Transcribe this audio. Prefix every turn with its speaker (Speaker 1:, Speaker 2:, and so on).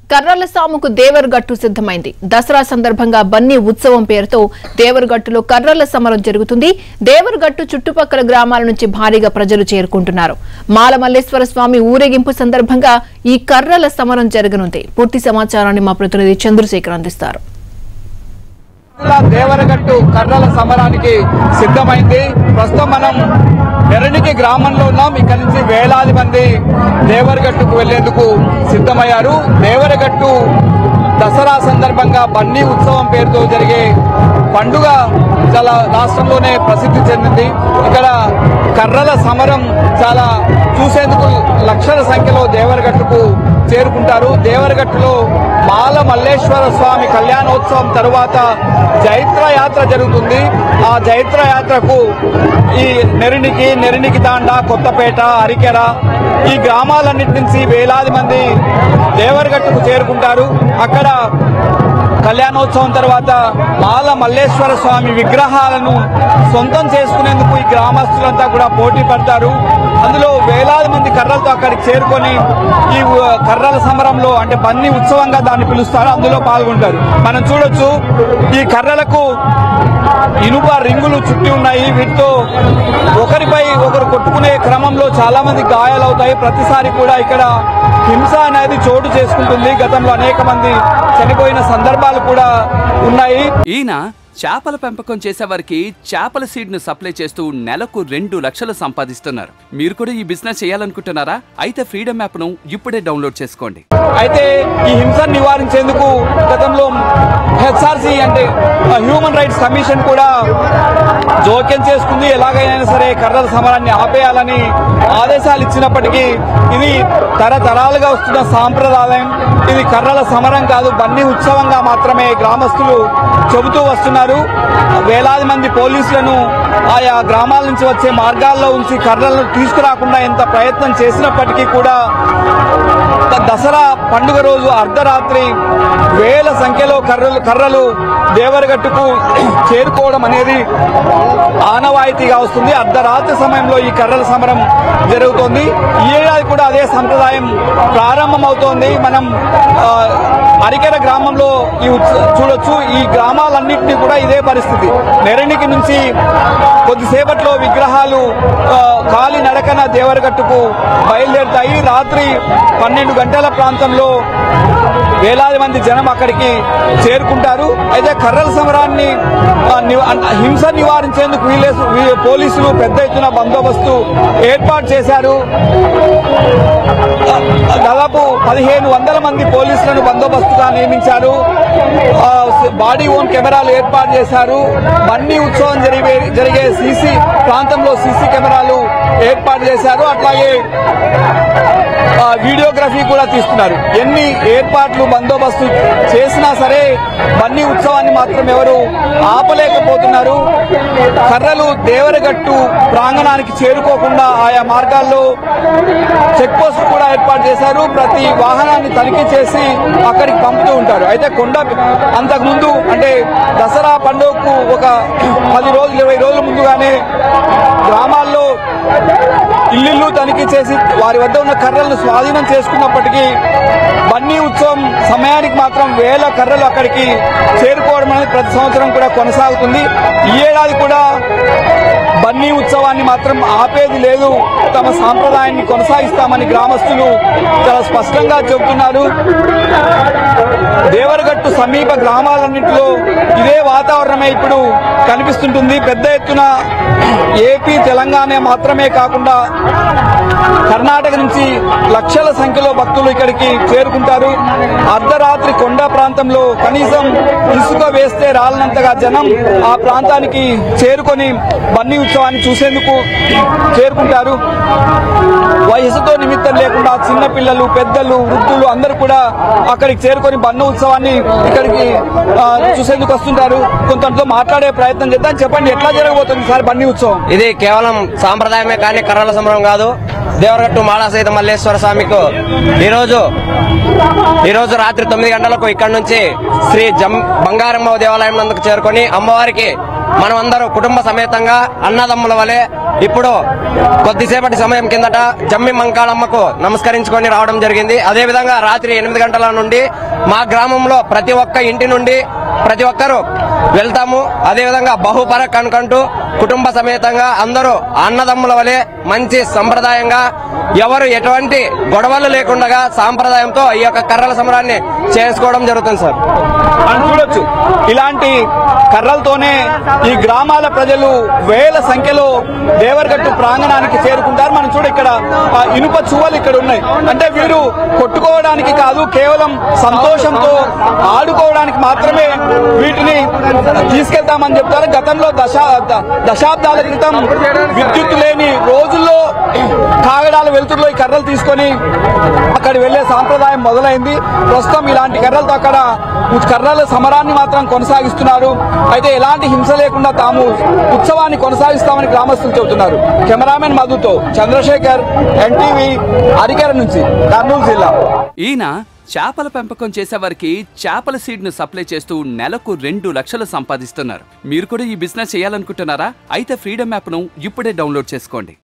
Speaker 1: కర్రల సాముకు దేవరగట్టు సిద్ధమైంది. దసరా సందర్భంగా బన్నీ ఉత్సవం పేరుతో దేవరగట్టులో కర్రల సమరం జరుగుతుంది. దేవరగట్టు చుట్టుపక్కల గ్రామాల నుంచి భారీగా ప్రజలు చేరుకుంటున్నారు. మాలమల్లేశ్వర స్వామి ఊరేగింపు సందర్భంగా ఈ కర్రల సమరం జరగనుంది. పూర్తి సమాచారాన్ని మా ప్రతినిధి చంద్రశేఖర్ అందిస్తారు.
Speaker 2: దేవరగట్టు కర్రల సమరానికి సిద్ధమైంది. ప్రస్తుతం మనం ఎరణికి గ్రామంలో ఉన్నాం. ఇక్కడ నుంచి వేలాది మంది దేవరగట్టుకు వెళ్లేందుకు సిద్ధమయ్యారు. దేవరగట్టు దసరా సందర్భంగా బన్నీ ఉత్సవం పేరుతో జరిగే పండుగ చాలా రాష్ట్రంలోనే ప్రసిద్ధి చెందింది. ఇక్కడ కర్రల సమరం చాలా చూసేందుకు లక్షల సంఖ్యలో దేవరగట్టుకు చేరుకుంటారు. దేవరగట్టులో మాలమల్లేశ్వర స్వామి కళ్యాణోత్సవం తరువాత జైత్ర యాత్ర జరుగుతుంది. ఆ జైత్ర యాత్రకు ఈ నెరినికి తాండా, కొత్తపేట, అరికెర ఈ గ్రామాలన్నిటి నుంచి వేలాది మంది దేవరగట్టుకు చేరుకుంటారు. అక్కడ కళ్యాణోత్సవం తర్వాత మాలమల్లేశ్వర స్వామి విగ్రహాలను సొంతం చేసుకునేందుకు ఈ గ్రామస్తులంతా కూడా పోటీ పడతారు. అందులో వేలాది మంది కర్రలతో అక్కడికి చేరుకొని ఈ కర్రల సమరంలో అంటే బన్నీ ఉత్సవంగా దాన్ని పిలుస్తారు, అందులో పాల్గొంటారు. మనం చూడొచ్చు ఈ కర్రలకు ఇనుప రింగులు చుట్టి ఉన్నాయి. వీటితో ఒకరిపై ఒకరు కొట్టుకునే క్రమంలో చాలా మంది గాయాలవుతాయి. ప్రతిసారి కూడా ఇక్కడ హింస అనేది చోటు చేసుకుంటుంది. గతంలో అనేక మంది చనిపోయిన సందర్భాలు కూడా ఉన్నాయి.
Speaker 3: ఈయన చేపల పెంపకం చేసేవారికి చేపల సీడ్ ను సప్లై చేస్తూ నెలకు 2 లక్షలు సంపాదిస్తున్నారు. మీరు కూడా ఈ బిజినెస్ చేయాలనుకుంటున్నారా? అయితే ఫ్రీడమ్ యాప్ ను ఇప్పుడే డౌన్లోడ్ చేసుకోండి.
Speaker 2: అయితే ఈ హింసను నివారించేందుకు గతంలో హెచ్ఆర్సీ అంటే హ్యూమన్ రైట్స్ కమిషన్ కూడా జోక్యం చేసుకుంది. ఎలాగైనా సరే కర్రల సమరాన్ని ఆపేయాలని ఆదేశాలు ఇచ్చినప్పటికీ ఇది తరతరాలుగా వస్తున్న సాంప్రదాయం. ఇది కర్రల సమరం కాదు, బన్నీ ఉత్సవంగా మాత్రమే గ్రామస్తులు చెబుతూ వస్తున్నారు. వేలాది మంది పోలీసులను ఆయా గ్రామాల నుంచి వచ్చే మార్గాల్లో ఉంచి కర్రలను తీసుకురాకుండా ఎంత ప్రయత్నం చేసినప్పటికీ కూడా దసరా పండుగ రోజు అర్ధరాత్రి వేల సంఖ్యలో కర్రలు దేవరగట్టుకు చేరుకోవడం అనేది ఆనవాయితీగా వస్తుంది. అర్ధరాత్రి సమయంలో ఈ కర్రల సమరం జరుగుతోంది. ఈ ఏడాది కూడా అదే సంప్రదాయం ప్రారంభమవుతోంది. మనం అరికెర గ్రామంలో చూడొచ్చు. ఈ గ్రామాలన్నింటినీ కూడా ఇదే పరిస్థితి. నెరణికి నుంచి కొద్దిసేపట్లో విగ్రహాలు కాలి నడకన దేవరగట్టుకు బయలుదేరుతాయి. రాత్రి 12 గంటల ప్రాంతంలో వేలాది మంది జనం అక్కడికి చేరుకుంటారు. అయితే కర్రల సమరాన్ని హింస నివారించేందుకు పోలీసులు పెద్ద ఎత్తున బందోబస్తు ఏర్పాటు చేశారు. దాదాపు 1500 మంది పోలీసులను బందోబస్తుగా నియమించారు. బాడీ ఓన్ కెమెరాలు ఏర్పాటు చేశారు. బన్నీ ఉత్సవం జరిగే ప్రాంతంలో సీసీ కెమెరాలు ఏర్పాటు చేశారు. అట్లాగే వీడియోగ్రఫీ కూడా తీస్తున్నారు. ఎన్ని ఏర్పాట్లు బందోబస్తు చేసినా సరే బన్నీ ఉత్సవాన్ని మాత్రం ఎవరు ఆపలేకపోతున్నారు. కర్రలు దేవరగట్టు ప్రాంగణానికి చేరుకోకుండా ఆయా మార్గాల్లో చెక్ పోస్ట్ కూడా ఏర్పాటు చేశారు. ప్రతి వాహనాన్ని తనిఖీ చేసి అక్కడికి పంపుతూ ఉంటారు. అయితే అంతకుముందు అంటే దసరా పండుగకు ఒక 10 రోజులు 20 రోజుల ముందుగానే గ్రామాల్లో ఇల్లు తనిఖీ చేసి వారి వద్ద ఉన్న కర్రలను స్వాధీనం చేసుకున్నప్పటికీ బన్నీ ఉత్సవం సమయానికి మాత్రం వేల కర్రలు అక్కడికి చేరుకోవడం అనేది ప్రతి సంవత్సరం కూడా కొనసాగుతుంది. ఈ ఏడాది కూడా బన్నీ ఉత్సవాన్ని మాత్రం ఆపేది లేదు, తమ సాంప్రదాయాన్ని కొనసాగిస్తామని గ్రామస్తులు చాలా స్పష్టంగా చెబుతున్నారు. దేవరగట్టు సమీప గ్రామాలన్నింటిలో ఇదే వాతావరణమే ఇప్పుడు కనిపిస్తుంటుంది. పెద్ద ఎత్తున ఏపీ, తెలంగాణ మాత్రమే కాకుండా కర్ణాటక నుంచి లక్షల సంఖ్యలో భక్తులు ఇక్కడికి చేరుకుంటారు. అర్ధరాత్రి కొండ ప్రాంతంలో కనీసం ఇసుక వేస్తే రాలనంతగా జనం ఆ ప్రాంతానికి చేరుకొని బన్నీ ఉత్సవాన్ని చూసేందుకు చేరుకుంటారు. వయసుతో నిమిత్తం లేకుండా చిన్నపిల్లలు, పెద్దలు, వృద్ధులు అందరూ కూడా అక్కడికి చేరుకొని బన్నీ ఉత్సవాన్ని ఇక్కడికి చూసేందుకు వస్తుంటారు. కొంతమందితో మాట్లాడే ప్రయత్నం చేద్దాం. చెప్పండి, ఎట్లా జరగబోతుంది సార్ బన్నీ ఉత్సవం?
Speaker 4: ఇది కేవలం సాంప్రదాయమే కానీ కర్రల సమరం కాదు. దేవరగట్టు మాళాసహిత మల్లేశ్వర స్వామికు ఈరోజు రాత్రి 9 గంటలకు ఇక్కడ నుంచి శ్రీ బంగారమ్మ దేవాలయం నందుకు చేరుకొని అమ్మవారికి మనం అందరూ కుటుంబ సమేతంగా అన్నదమ్ముల వలె ఇప్పుడు కొద్దిసేపటి సమయం కిందట జమ్మి మంకాళమ్మకు నమస్కరించుకొని రావడం జరిగింది. అదేవిధంగా రాత్రి 8 గంటల నుండి మా గ్రామంలో ప్రతి ఒక్క ఇంటి నుండి ప్రతి ఒక్కరూ వెళ్తాము. అదేవిధంగా బహుపరక్ అనుకుంటూ కుటుంబ సమేతంగా అందరూ అన్నదమ్ముల వలె మంచి సంప్రదాయంగా ఎవరు ఎటువంటి గొడవలు లేకుండా సాంప్రదాయంతో ఈ యొక్క కర్రల సమరాన్ని చేసుకోవడం జరుగుతుంది సార్.
Speaker 2: మనం చూడొచ్చు ఇలాంటి కర్రలతోనే ఈ గ్రామాల ప్రజలు వేల సంఖ్యలో దేవరగట్టు ప్రాంగణానికి చేరుకుంటారు. మనం చూడ ఇక్కడ ఇనుప చువ్వలు ఇక్కడ ఉన్నాయి. అంటే వీరు కొట్టుకోవడానికి కాదు, కేవలం సంతోషంతో ఆడుకోవడానికి మాత్రమే వీటిని తీసుకెళ్తామని చెప్తారు. గతంలో దశాబ్దాల క్రితం విద్యుత్ లేని రోజుల్లో కాగడాల వెలుతురులో ఈ కర్రలు తీసుకొని అక్కడ వెళ్లే సాంప్రదాయం మొదలైంది. ప్రస్తుతం ఇలాంటి కర్రలతో అక్కడ కర్రల సమరాన్ని మాత్రం కొనసాగిస్తున్నారు. అయితే ఎలాంటి హింస లేకుండా తాము ఉత్సవాన్ని కొనసాగిస్తామని గ్రామస్తులు చెబుతున్నారు. కెమెరామెన్ మధుతో చంద్రశేఖర్, ఎన్టీవీ, అరికెర నుంచి, కర్నూలు జిల్లా.
Speaker 3: ఈయన చేపల పెంపకం చేసేవారికి చేపల సీడ్ ను సప్లై చేస్తూ నెలకు 2 లక్షలు సంపాదిస్తున్నారు. మీరు కూడా ఈ బిజినెస్ చేయాలనుకుంటున్నారా? అయితే ఫ్రీడమ్ యాప్ ను ఇప్పుడే డౌన్లోడ్ చేసుకోండి.